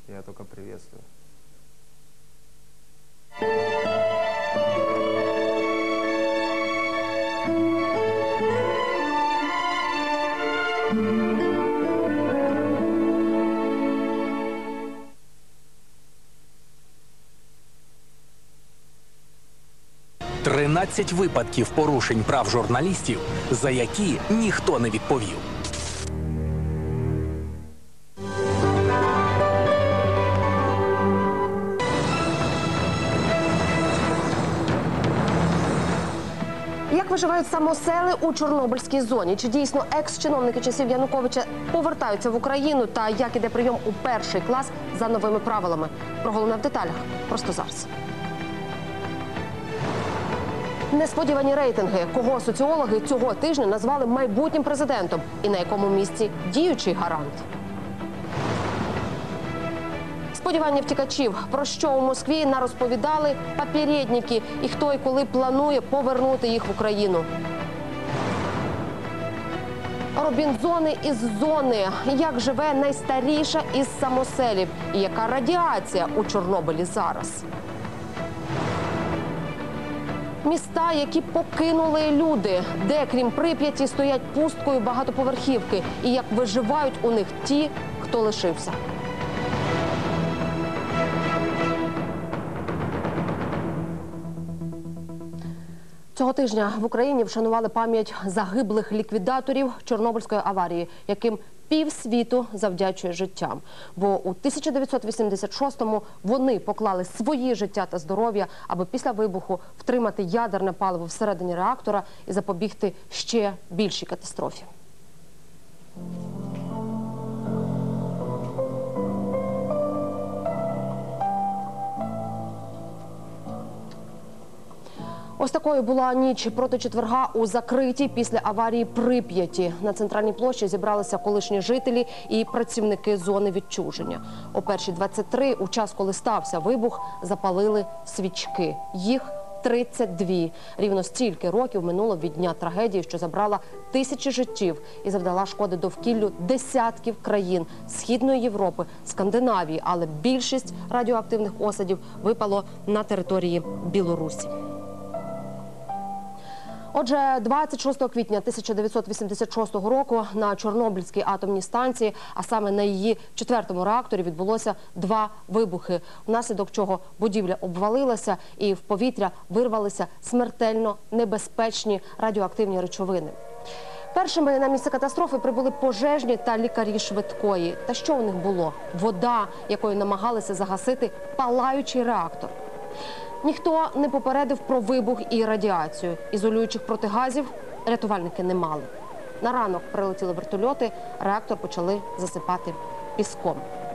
я только приветствую. – 13 випадків порушень прав журналістів, за які ніхто не відповів. Як виживають самосели у Чорнобильській зоні? Чи дійсно екс-чиновники часів Януковича повертаються в Україну? Та як іде прийом у перший клас за новими правилами? Про головне в деталях просто зараз. Несподівані рейтинги. Кого соціологи цього тижня назвали майбутнім президентом? І на якому місці діючий гарант? Сподівання втікачів. Про що у Москві нарозповідали попередники і хто і коли планує повернути їх в Україну. Робінзони із зони. Як живе найстаріша із самоселів? І яка радіація у Чорнобилі зараз? Міста, які покинули люди, де, крім Прип'яті, стоять пусткою багатоповерхівки. І як виживають у них ті, хто лишився. Цього тижня в Україні вшанували пам'ять загиблих ліквідаторів Чорнобильської аварії, яким півсвіту завдячує життям. Бо у 1986-му вони поклали свої життя та здоров'я, аби після вибуху втримати ядерне паливо всередині реактора і запобігти ще більшій катастрофі. Ось такою була ніч проти четверга у закритій після аварії Прип'яті. На центральній площі зібралися колишні жителі і працівники зони відчуження. О 1:23, у час, коли стався вибух, запалили свічки. Їх 32. Рівно стільки років минуло від дня трагедії, що забрала тисячі життів і завдала шкоди довкіллю десятків країн Східної Європи, Скандинавії, але більшість радіоактивних осадів випало на території Білорусі. Отже, 26 квітня 1986 року на Чорнобильській атомній станції, а саме на її 4-му реакторі, відбулося 2 вибухи, внаслідок чого будівля обвалилася і в повітря вирвалися смертельно небезпечні радіоактивні речовини. Першими на місце катастрофи прибули пожежні та лікарі швидкої. Та що у них було? Вода, якою намагалися загасити палаючий реактор. Ніхто не попередив про вибух і радіацію. Ізолюючих протигазів рятувальники не мали. На ранок прилетіли вертольоти, реактор почали засипати піском.